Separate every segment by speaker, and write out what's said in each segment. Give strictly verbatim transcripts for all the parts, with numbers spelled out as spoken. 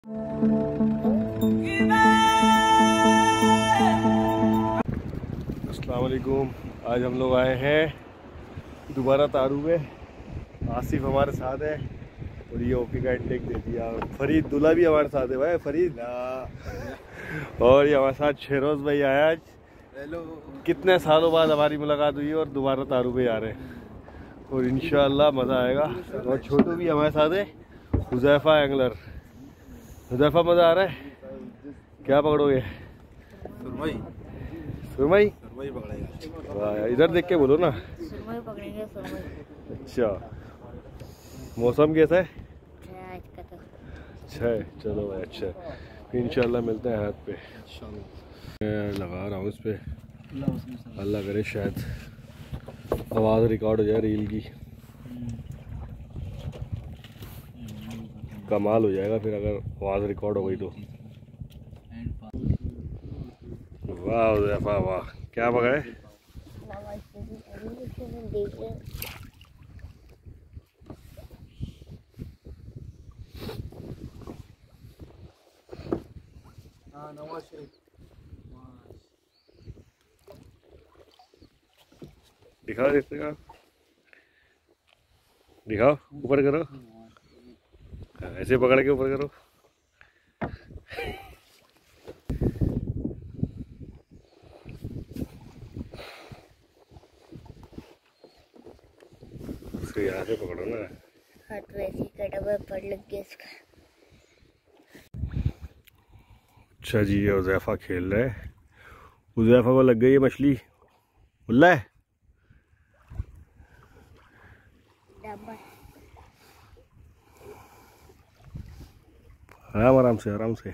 Speaker 1: अस्सलाम वालेकुम। आज हम लोग आए हैं दोबारा तारू में। आसिफ हमारे साथ है और ये ओके का इंटेक दे दिया। फरीद दूल्हा भी हमारे साथ है भाई, फरीद। और ये हमारे साथ शेरोज भाई आया आज।
Speaker 2: हेलो।
Speaker 1: कितने सालों बाद हमारी मुलाकात हुई है और दोबारा तारू पे आ रहे हैं और इंशाल्लाह मज़ा आएगा। और छोटू भी हमारे साथ है, हुज़ैफा एंगलर। हुज़ैफा मज़ा आ रहा है? क्या पकड़ोगे?
Speaker 2: सुरमई।
Speaker 1: सुरमई?
Speaker 2: सुरमई पकड़ेगा।
Speaker 1: वाह, इधर देख के बोलो ना।
Speaker 3: सुरमई पकड़ेंगे, सुरमई।
Speaker 1: अच्छा, मौसम कैसा है?
Speaker 3: आज का तो
Speaker 1: अच्छा है, चलो भाई अच्छा है। फिर इंशाल्लाह मिलते हैं हाथ पे। मैं लगा रहा हूँ इस पे, अल्लाह करे शायद आवाज़ रिकॉर्ड हो जाए रील की। कमाल हो जाएगा फिर अगर आवाज़ रिकॉर्ड हो गई तो। वाह ज़ैफा वाह, क्या पकड़े? दिखाओ दिखाओ दिखाओ, ऊपर करो। ऐसे पकड़ के ऊपर करो। उसको यहाँ से पकड़ो ना।
Speaker 3: हाथ वैसे कटा हुआ पड़ लग गया इसका।
Speaker 1: अच्छा जी, ये हुज़ैफा खेल रहा है। हुज़ैफा को लग गई है मछली। उल्ला है। आराम आराम से आराम से।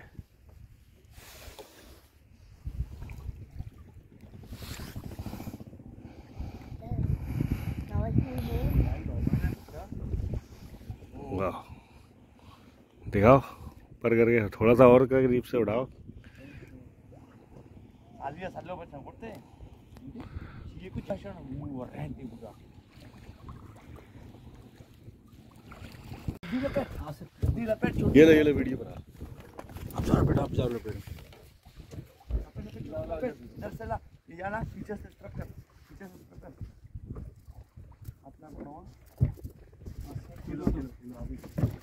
Speaker 1: वाह, दिखाओ पर करके थोड़ा सा और करीब से उठाओ।
Speaker 2: ये कुछ
Speaker 1: ये ले ये ले वीडियो बना।
Speaker 2: आप चार बेटा आप चार बेटा इधर से ला, ये जाना पीछे से स्ट्रक कर, पीछे से स्ट्रक कर अपना बनाओ। किलो किलो किलो अभी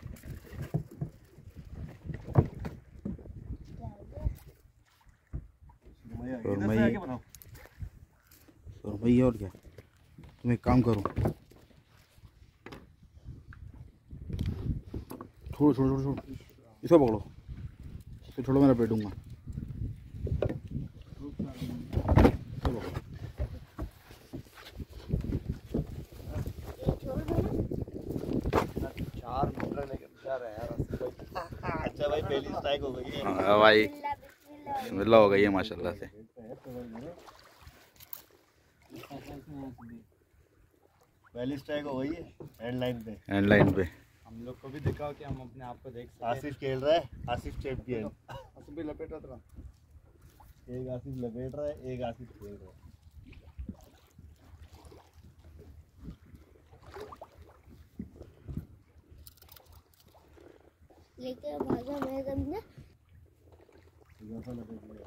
Speaker 2: सुरमई आगे बनाओ। सुरमई और क्या, तुम एक काम करो, छोड़ो छोड़ो छोड़ो, इसको पकड़ो, तो छोड़ो, मेरा पेटूंगा। चार मीटर लेकर जा रहे हैं यार। अच्छा भाई, पहली स्ट्राइक हो गई है। हाँ भाई, बिस्मिल्लाह हो गई है माशाल्लाह से।
Speaker 1: पहली स्ट्राइक हो गई है एंड लाइन पे।
Speaker 2: एंड लाइन पे हम लोग को भी दिखाओ कि हम अपने आप को देख सकें।
Speaker 1: आसिफ खेल रहा है, आसिफ चैंपियन।
Speaker 2: आसिफ भी लपेट रहा था।
Speaker 1: एक आसिफ लपेट रहा है, एक आसिफ खेल रहा है।
Speaker 3: लेके भागा मैं समझा।
Speaker 1: जैसा लपेट लिया।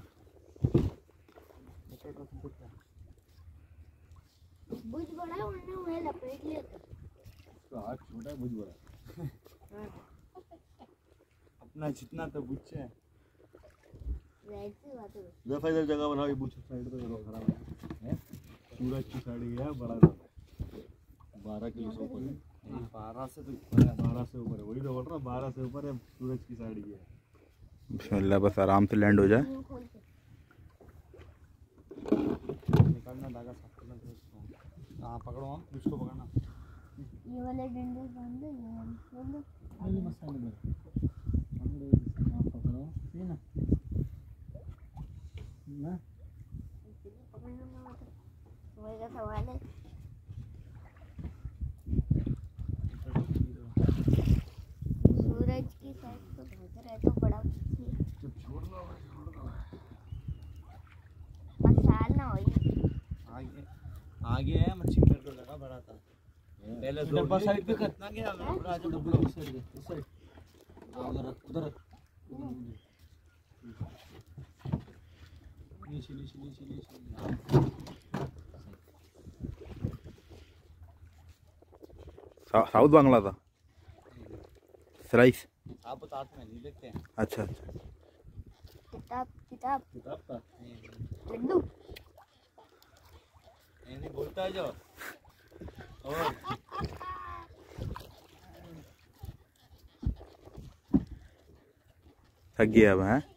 Speaker 3: बुझ बड़ा है, वरना मैं लपेट लिया था।
Speaker 1: तो हाथ छोटा है, बुझ बड़ा।
Speaker 2: अपना जितना तो बुझ है।
Speaker 3: वैसी बात है।
Speaker 1: जैसा इधर जगह बनाओ, ये बुझ साइड पे करो, खड़ा है। सूरज की साइड ये है, बड़ा है। बारह किलो से ऊपर है।
Speaker 2: बारह से तो
Speaker 1: बारह से ऊपर है, वही तो बोल रहा हूँ, बारह से ऊपर है। सूरज की साइड ये है।
Speaker 2: बिस्मिल्लाह, बस आराम से लैंड हो जाए। निकालना धागा साफ करना। हाँ पकड़ो, हम इसको पकड़ना।
Speaker 3: ये वाले डंडे बांध दो, ये वाले बांध दो।
Speaker 2: ये मसाले में पकड़ो, ये ना ना
Speaker 3: पकड़ना ना, मतलब वही का सवाल है। सूरज की साइड पे बहुत रहता बड़ा।
Speaker 1: छोड़ना छोड़ना
Speaker 3: मसाल ना हो।
Speaker 2: आगे आगे है मच्छी, मेरे को लगा बड़ा था। पहले दो साइड पे कितना गया? उधर उधर नीचे नीचे नीचे नीचे
Speaker 4: साउथ बांग्ला था सराइस
Speaker 2: आप साथ में नहीं देखते हैं।
Speaker 4: अच्छा अच्छा
Speaker 3: किताब किताब
Speaker 2: किताब का
Speaker 3: लड्डू
Speaker 2: नहीं बोलता है जो और
Speaker 4: थक गया अब हैं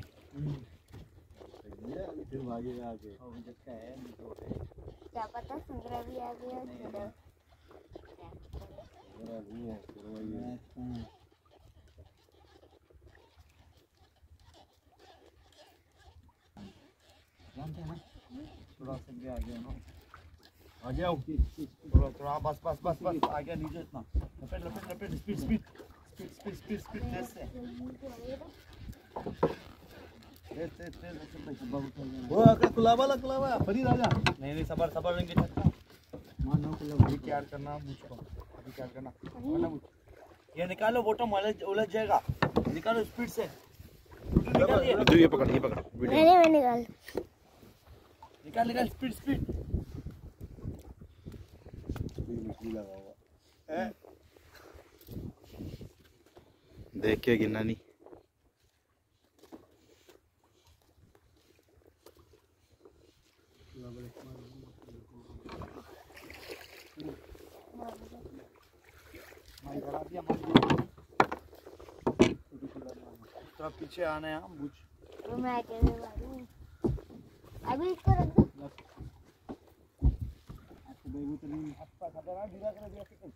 Speaker 1: फिर भागेगा आगे।
Speaker 2: और देखता है
Speaker 3: क्या पता संग्रह भी आ गया चलो
Speaker 1: मेरा नहीं है फिर वही है।
Speaker 2: जानते हैं ना थोड़ा सा भी आ गया ना
Speaker 1: आ जाओ
Speaker 2: थोड़ा थोड़ा बस बस बस बस आ गया नीचे इतना लपेट लपेट लपेट speed speed speed speed speed speed तेज से तेज तेज तेज ऐसे बहुत हो गया।
Speaker 1: वो आके कुलावा ला कुलावा फरीद आ जा।
Speaker 2: नहीं नहीं सबर सबर रहेंगे चक्का मान लो कुल अभी क्या करना मुझको अभी क्या करना वरना मुझ ये निकालो बॉटम उलझ उलझ जाएगा निकालो स्पीड से निकालिए
Speaker 4: जो ये पकड़ ये पकड़
Speaker 3: मैंने मैं निकाल
Speaker 2: निकाल निकाल स्पीड स्पीड
Speaker 1: मछली लगा हुआ है।
Speaker 4: देख के गिनना नहीं
Speaker 2: तो पीछे आना है हम बुझ
Speaker 3: तो मैं अकेले मारूं अभी इसको रख दो
Speaker 2: आपको बेबू तो नहीं आपका खबर है ढीला कर दिया कितने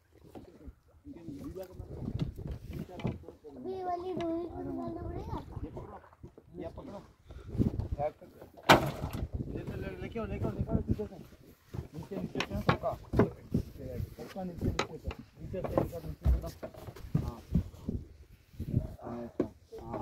Speaker 2: ढीला करना
Speaker 3: अभी ये वाली डोरी को निकालना पड़ेगा
Speaker 2: ये पकड़ो ले ले लेके आओ लेके आओ निकालो पीछे से नीचे नीचे से सबका सबका नीचे नीचे से नीचे से निकाल नीचे से हां ऐसा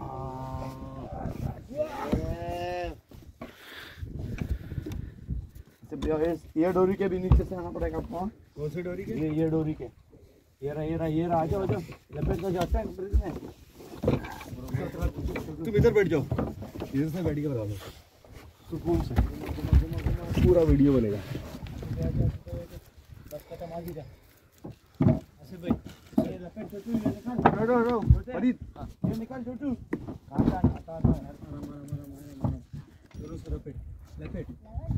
Speaker 2: ये डोरी के भी नीचे से आना पड़ेगा आपको।
Speaker 1: कौन सी डोरी के?
Speaker 2: ये ये डोरी के ये रहा ये रहा ये रहा आ जाओ जाओ लपेट कर जाते हैं ब्रिज में
Speaker 1: तुम इधर बैठ जाओ इधर से बैठ के बता दो सुकून से पूरा वीडियो बनेगा।
Speaker 2: बस खत्म आ जा ऐसे भाई ये लपेट छोटू ये निकाल
Speaker 1: रो रो फरीद
Speaker 2: ये निकाल छोटू काटा काटा मारा मारा मारा मारा जोरों से लपेट लपेट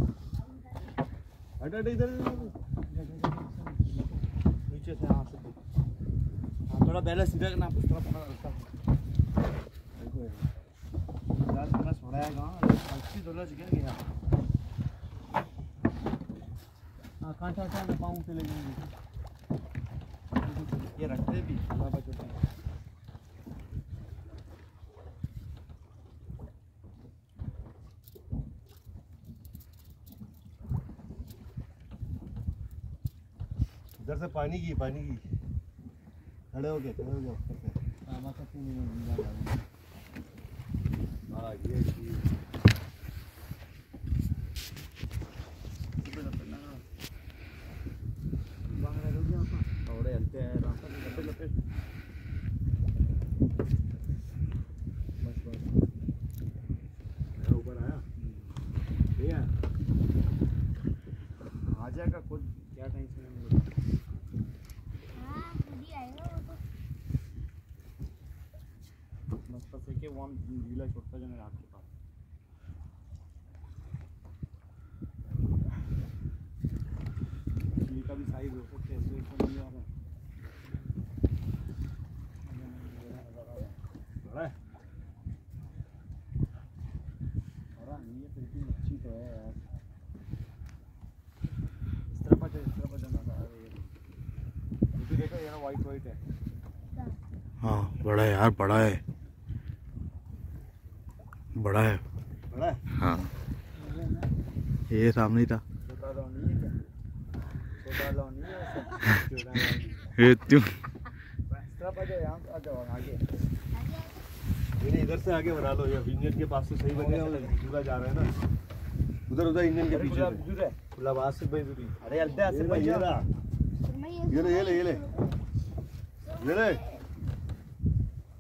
Speaker 1: हट हट इधर
Speaker 2: नीचे से हां से हां थोड़ा बैलेंस सीधा करना उस तरफ अपना रास्ता यार करना छोड़ाएगा अच्छी डॉलर गिर गया हां कांटा कांटा पाऊं से लेंगे ये रखते भी बाबा छोटा
Speaker 1: इधर से पानी की पानी की खड़े हो गए खड़े हो गए
Speaker 2: मामा का पूरी नहीं
Speaker 1: हाँ ये
Speaker 2: थोड़े हल्के हैं रास्ता लपेट लपेट बस बस
Speaker 1: ऊपर आया ये
Speaker 2: आ जाएगा खुद क्या टेंशन है
Speaker 3: हां खुद ही आएगा वो तो
Speaker 2: बस बस है कि वो हम गीला छोड़ता जो मेरे हाथ के पास ये का भी साइज हो सकता है ऐसे इसको नहीं आ रहा
Speaker 1: बड़ा है
Speaker 2: और ये फिर भी अच्छी तो है यार इस तरह पर इस तरह पर जाना है ये देखो यार वाइट वाइट है
Speaker 4: हाँ बड़ा है यार बड़ा है बड़ा है
Speaker 1: बड़ा है
Speaker 4: हाँ ये सामने ही था
Speaker 2: छोटा लौनी है क्या छोटा लौनी है छोटा लौनी
Speaker 4: ये क्यों
Speaker 2: इस तरह पर जाओ यहाँ आ जाओ आगे
Speaker 1: ये इधर से आगे बना लो ये इंजन के पास से सही बनेगा पूरा जा रहा है ना उधर उधर इंजन के पीछे से
Speaker 2: दूर है
Speaker 1: खुला बात से भाई दूरी
Speaker 2: अरे हल्दे ऐसे
Speaker 1: ये
Speaker 2: भाई
Speaker 1: ले, ये ले ये ले ये ले ये ले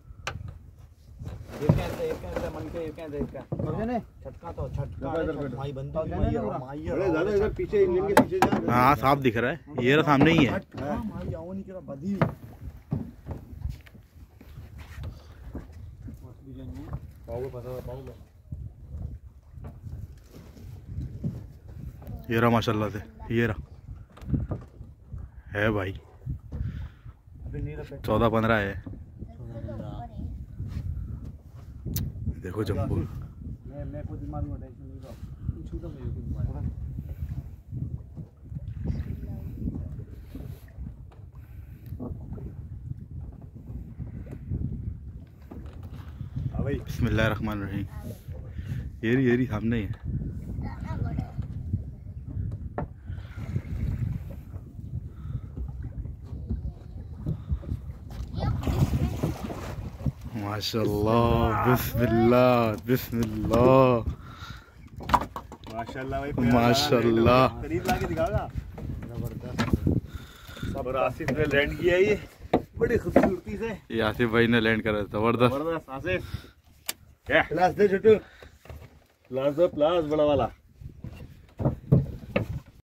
Speaker 2: ಏಕೆಂತ ಏಕೆಂತ ಮನ್ಕೆ ಏಕೆಂತ ಏಕೆ ಹೋಗನೆ छटका तो छटका माई बनती है माई माई
Speaker 1: अरे ज्यादा इधर पीछे इंजन के पीछे जा।
Speaker 4: हाँ साफ दिख रहा है, ये रहा सामने ही है।
Speaker 2: माई आओ नहीं करा बदी
Speaker 1: पाऊंगा फंसा पाऊंगा।
Speaker 4: ये रहा माशाल्लाह से, ये रहा है भाई,
Speaker 2: अभी नहीं रखे
Speaker 4: चौदह पंद्रह है। देखो जम्बो,
Speaker 2: मैं मैं खुद मारूंगा, टेंशन नहीं लो, छूटा मेरे को मारूंगा।
Speaker 1: हाँ भाई
Speaker 4: बिस्मिल्लाहिर्रहमानिर्रहीम। ये रही ये रही सामने ही है। माशाल्लाह, बिस्मिल्लाह बिस्मिल्लाह
Speaker 1: माशाल्लाह भाई,
Speaker 4: माशाल्लाह।
Speaker 1: करीब लाके दिखाओगा। जबरदस्त। और आसिफ ने लैंड किया ये बड़ी खूबसूरती से।
Speaker 4: ये आसिफ भाई ने लैंड करा, जबरदस्त।
Speaker 1: जबरदस्त आसिफ। क्या प्लास दे छोटू, प्लास दो, प्लास बड़ा वाला।